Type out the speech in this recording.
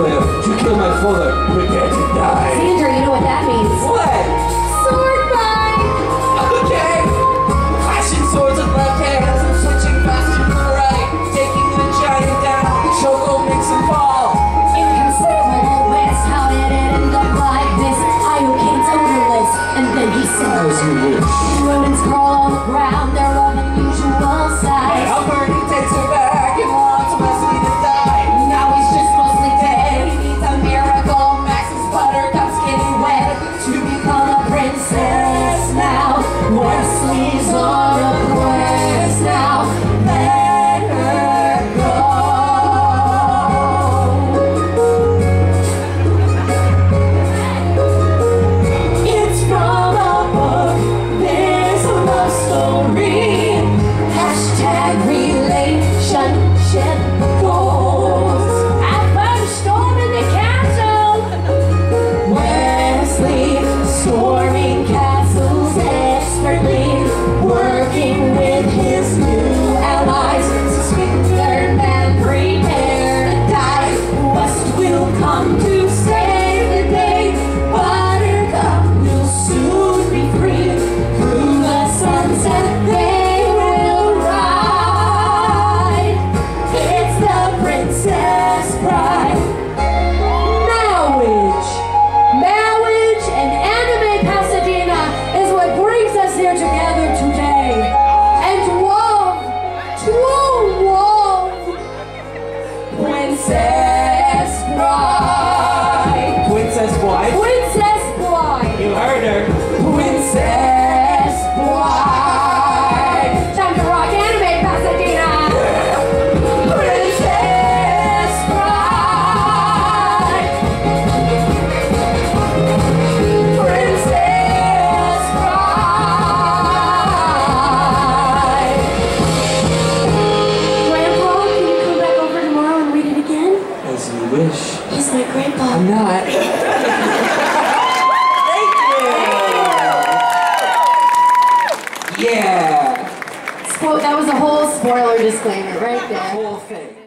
live. You kill my father, prepare to die. Sandra, you know what that means. What? Sword fight! Okay. Clashing swords with left hands and switching fast to the right. Taking the giant down, the choco makes him fall. Inconceivable ways, how did it end up like this? Iocane's odorless, and then he said, As you wish. rodents crawl on the ground, they're of unusual size. Alberti takes it back and wants Wesley to die. Now he's just mostly dead. He needs a miracle. Max's buttercup's getting wet to become a princess now. Wesley's on a quest now. Let her go. It's from a book. There's a love story. Hashtag relationship goals. After the storm in the castle, Wesley storming castles expertly, working with his new allies. Suspected and prepare to die. West will come to save the day. Buttercup will soon be free. Through the sunset they will ride. It's the Princess Bride. Marriage and anime Pasadena is what brings us here together today. And love, Princess Bride. Princess Bride? Princess Bride. You heard her. Princess Bride. Time to rock anime Pasadena. Princess Bride. Princess Bride. Grandpa, can you come back over tomorrow and read it again? As you wish. He's my grandpa. I'm not. Thank you. Yeah. That was a whole spoiler disclaimer right there. Whole thing.